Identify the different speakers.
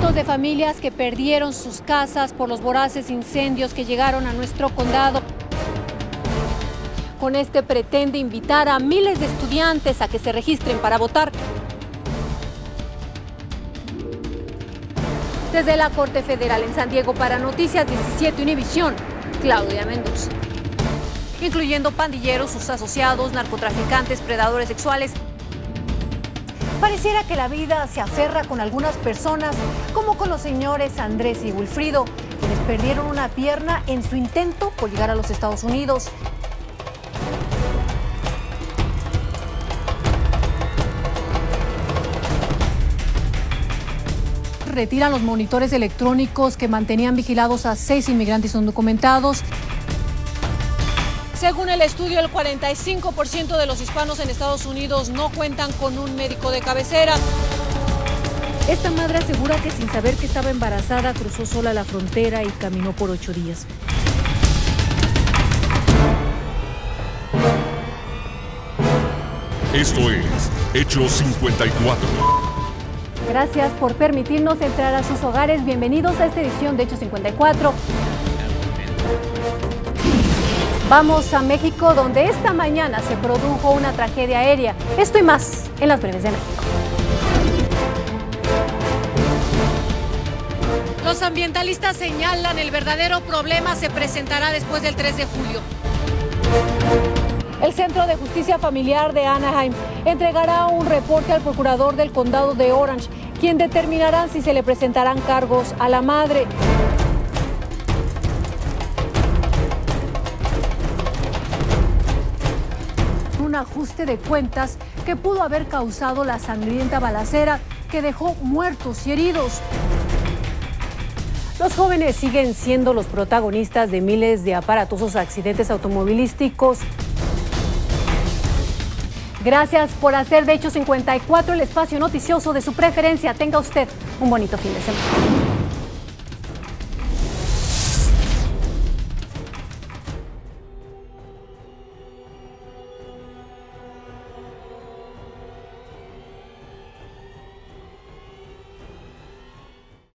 Speaker 1: Cientos de familias que perdieron sus casas por los voraces incendios que llegaron a nuestro condado. Con este pretende invitar a miles de estudiantes a que se registren para votar. Desde la Corte Federal en San Diego para Noticias 17 Univisión, Claudia Mendoza. Incluyendo pandilleros, sus asociados, narcotraficantes, predadores sexuales. Pareciera que la vida se aferra con algunas personas, como con los señores Andrés y Wilfrido, quienes perdieron una pierna en su intento por llegar a los Estados Unidos. Retiran los monitores electrónicos que mantenían vigilados a 6 inmigrantes indocumentados. Según el estudio, el 45% de los hispanos en Estados Unidos no cuentan con un médico de cabecera. Esta madre asegura que sin saber que estaba embarazada cruzó sola la frontera y caminó por 8 días.
Speaker 2: Esto es Hechos 54.
Speaker 1: Gracias por permitirnos entrar a sus hogares. Bienvenidos a esta edición de Hechos 54. Vamos a México, donde esta mañana se produjo una tragedia aérea. Esto y más en las breves de México. Los ambientalistas señalan el verdadero problema se presentará después del 3 de julio. El Centro de Justicia Familiar de Anaheim entregará un reporte al procurador del condado de Orange, quien determinará si se le presentarán cargos a la madre. Un ajuste de cuentas que pudo haber causado la sangrienta balacera que dejó muertos y heridos. Los jóvenes siguen siendo los protagonistas de miles de aparatosos accidentes automovilísticos. Gracias por hacer de Hechos 54 el espacio noticioso de su preferencia. Tenga usted un bonito fin de semana.